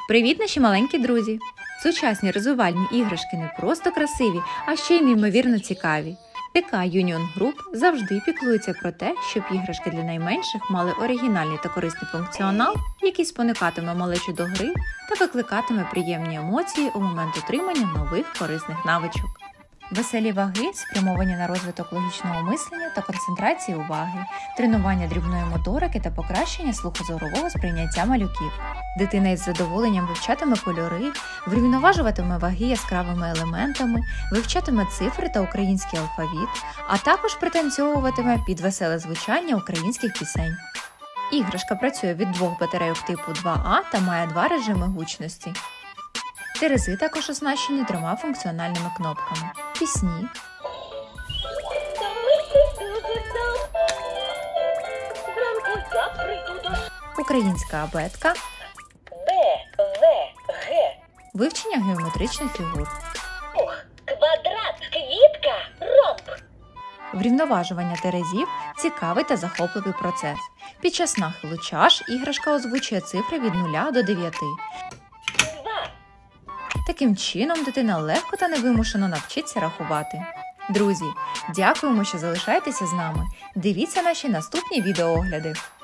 Привіт, наші маленькі друзі! Сучасні розвивальні іграшки не просто красиві, а ще й неймовірно цікаві. ТК Union Group завжди піклується про те, щоб іграшки для найменших мали оригінальний та корисний функціонал, який спонукатиме малечу до гри та викликатиме приємні емоції у момент отримання нових корисних навичок. Веселі ваги спрямовані на розвиток логічного мислення та концентрації уваги, тренування дрібної моторики та покращення слухозорового сприйняття малюків. Дитина із задоволенням вивчатиме кольори, врівноважуватиме ваги яскравими елементами, вивчатиме цифри та український алфавіт, а також пританцьовуватиме під веселе звучання українських пісень. Іграшка працює від двох батарейок типу 2А та має два режими гучності. Терези також оснащені 3 функціональними кнопками – пісні, українська абетка, вивчення геометричних фігур, квадрат, квітка, ромб. врівноважування терезів – цікавий та захопливий процес. Під час нахилу чаш іграшка озвучує цифри від 0 до 9. Таким чином, дитина легко та невимушено навчиться рахувати. Друзі, дякуємо, що залишаєтеся з нами. Дивіться наші наступні відеоогляди.